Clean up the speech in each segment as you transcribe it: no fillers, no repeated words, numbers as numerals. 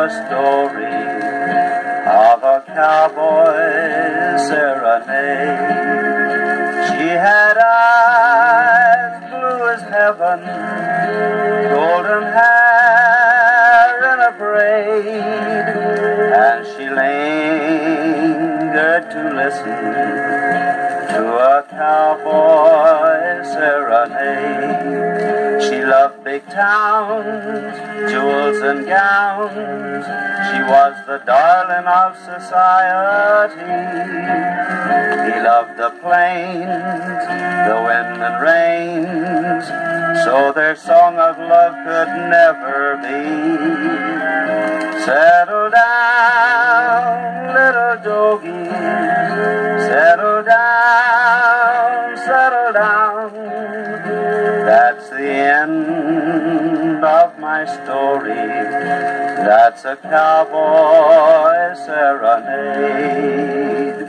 the story of a cowboy serenade. She had eyes blue as heaven, golden hair in a braid, and she lingered to listen to a cowboy serenade. She loved big towns, jewels and gowns. She was the darling of society. He loved the plains, the wind and rains, so their song of love could never be. Settle down, little doggie, settle down, settle down. That's the end of my story. That's a cowboy serenade.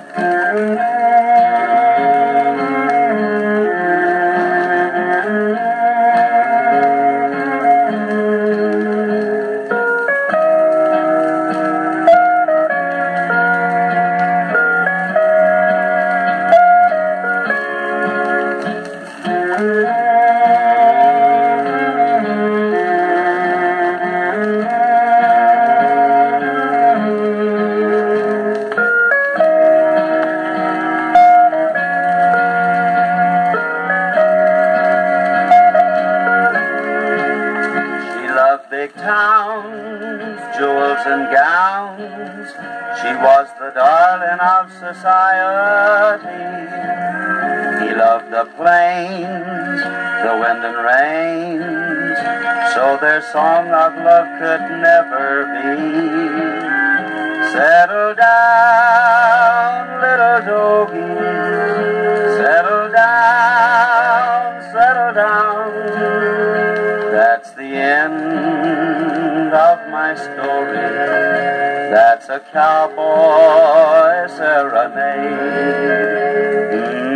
Big towns, jewels and gowns. She was the darling of society. He loved the plains, the wind and rains, so their song of love could never be. Settle down, little doggie, settle down, settle down. That's the end of my story. That's a cowboy serenade.